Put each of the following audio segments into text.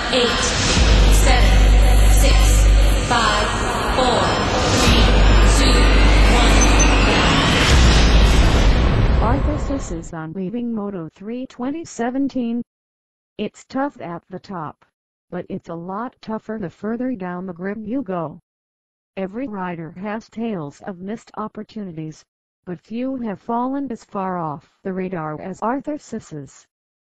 8, 7, 6, 5, 4, 3, 2, 1. Arthur Sisses on Leaving Moto3 2017. It's tough at the top, but it's a lot tougher the further down the grid you go. Every rider has tales of missed opportunities, but few have fallen as far off the radar as Arthur Sisses.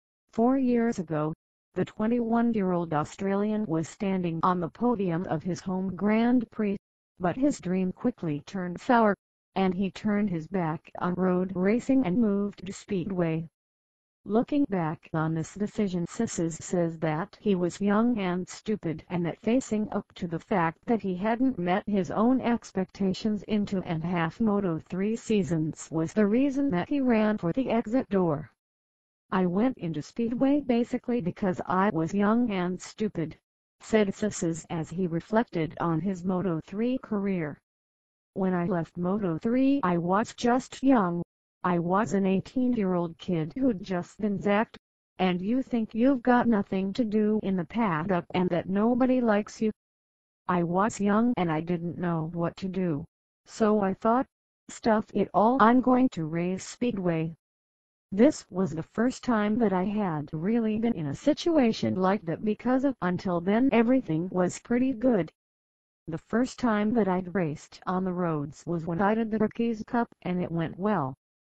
4 years ago, the 21-year-old Australian was standing on the podium of his home Grand Prix, but his dream quickly turned sour, and he turned his back on road racing and moved to Speedway. Looking back on this decision, Sisses says that he was young and stupid, and that facing up to the fact that he hadn't met his own expectations in 2.5 Moto3 seasons was the reason that he ran for the exit door. "I went into Speedway basically because I was young and stupid," said Sisses as he reflected on his Moto3 career. "When I left Moto3 I was just young. I was an 18-year-old kid who'd just been zacked, and you think you've got nothing to do in the paddock and that nobody likes you. I was young and I didn't know what to do, so I thought, stuff it all, I'm going to race Speedway." This was the first time that I had really been in a situation like that because until then everything was pretty good. The first time that I'd raced on the roads was when I did the Rookies Cup and it went well.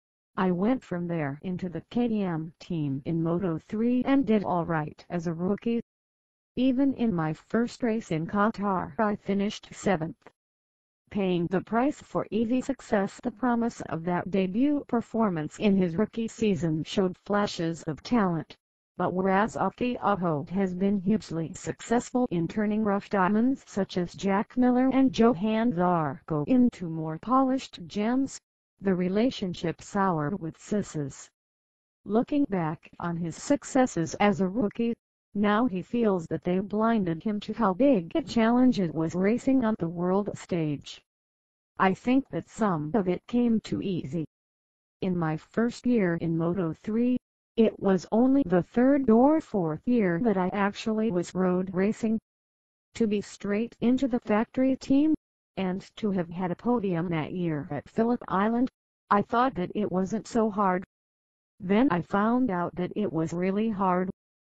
I went from there into the KTM team in Moto3 and did alright as a rookie. Even in my first race in Qatar I finished 7th. Paying the price for easy success, the promise of that debut performance in his rookie season showed flashes of talent. But whereas Aki Aho has been hugely successful in turning rough diamonds such as Jack Miller and Johan Zarco into more polished gems, the relationship soured with Sisses. Looking back on his successes as a rookie, now he feels that they blinded him to how big a challenge it was racing on the world stage. "I think that some of it came too easy. In my first year in Moto3, it was only the 3rd or 4th year that I actually was road racing. To be straight into the factory team, and to have had a podium that year at Phillip Island, I thought that it wasn't so hard. Then I found out that it was really hard.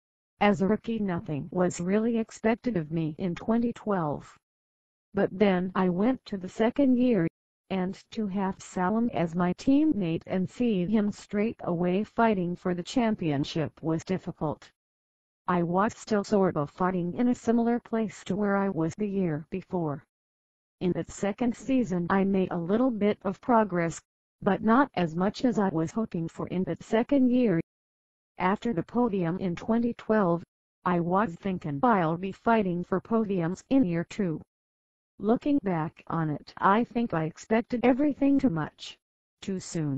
As a rookie nothing was really expected of me in 2012. But then I went to the 2nd year, and to have Salam as my teammate and see him straight away fighting for the championship was difficult. I was still sort of fighting in a similar place to where I was the year before. In that 2nd season I made a little bit of progress, but not as much as I was hoping for in that 2nd year. After the podium in 2012, I was thinking I'll be fighting for podiums in year 2. Looking back on it, I think I expected everything too much, too soon.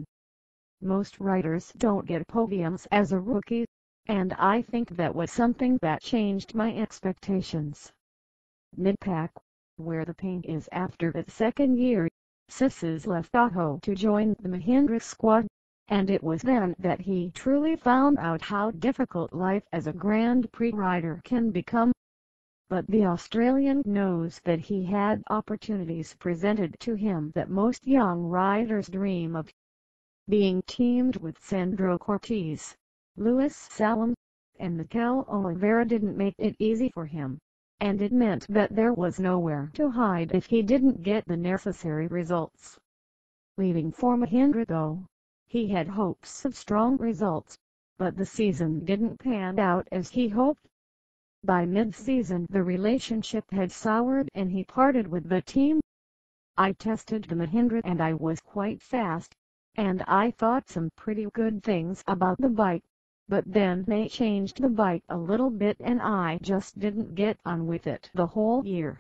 Most riders don't get podiums as a rookie, and I think that was something that changed my expectations." Mid-pack, where the pain is after that 2nd year, Sisses left Aho to join the Mahindra squad, and it was then that he truly found out how difficult life as a Grand Prix rider can become. But the Australian knows that he had opportunities presented to him that most young riders dream of. Being teamed with Sandro Cortese, Luis Salam, and Mikel Oliveira didn't make it easy for him, and it meant that there was nowhere to hide if he didn't get the necessary results. Leaving for Mahindra though, he had hopes of strong results, but the season didn't pan out as he hoped. By mid-season the relationship had soured and he parted with the team. "I tested the Mahindra and I was quite fast, and I thought some pretty good things about the bike, but then they changed the bike a little bit and I just didn't get on with it the whole year."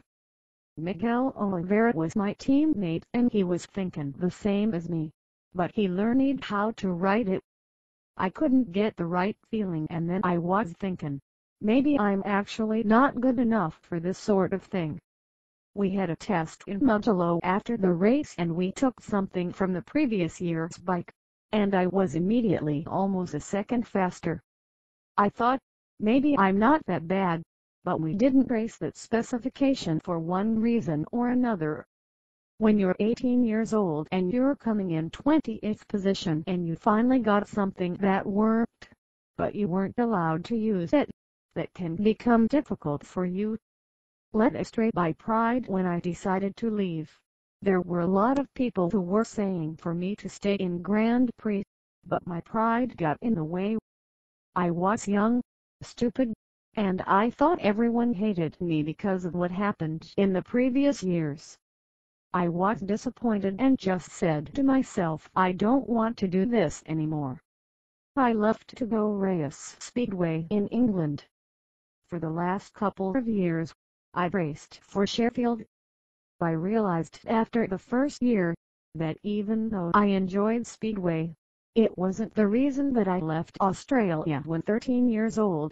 Mikel Oliveira was my teammate and he was thinking the same as me, but he learned how to ride it. "I couldn't get the right feeling and then I was thinking, maybe I'm actually not good enough for this sort of thing." We had a test in Mugello after the race and we took something from the previous year's bike, and I was immediately almost a second faster. I thought, maybe I'm not that bad, but we didn't race that specification for one reason or another. When you're 18 years old and you're coming in 20th position and you finally got something that worked, but you weren't allowed to use it, that can become difficult for you. Led astray by pride when I decided to leave, there were a lot of people who were saying for me to stay in Grand Prix, but my pride got in the way. I was young, stupid, and I thought everyone hated me because of what happened in the previous years. I was disappointed and just said to myself, I don't want to do this anymore. I left to go race Speedway in England. For the last couple of years, I raced for Sheffield. I realized after the first year, that even though I enjoyed Speedway, it wasn't the reason that I left Australia when 13 years old.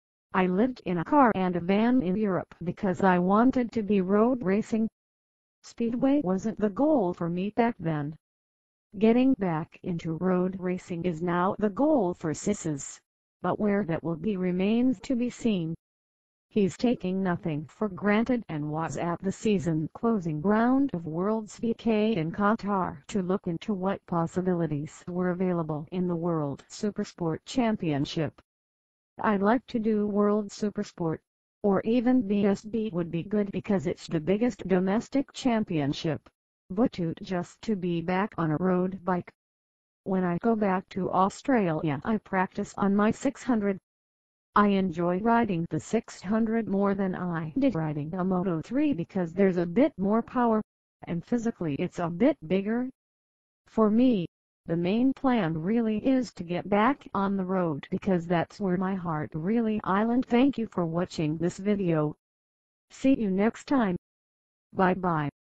I lived in a car and a van in Europe because I wanted to be road racing. Speedway wasn't the goal for me back then. Getting back into road racing is now the goal for Sisses, but where that will be remains to be seen. He's taking nothing for granted and was at the season closing round of Worlds VK in Qatar to look into what possibilities were available in the World Supersport Championship. I'd like to do World Supersport, or even BSB would be good because it's the biggest domestic championship, but just to be back on a road bike. When I go back to Australia I practice on my 600. I enjoy riding the 600 more than I did riding a Moto3 because there's a bit more power, and physically it's a bit bigger. For me, the main plan really is to get back on the road because that's where my heart really island. Thank you for watching this video. See you next time. Bye bye.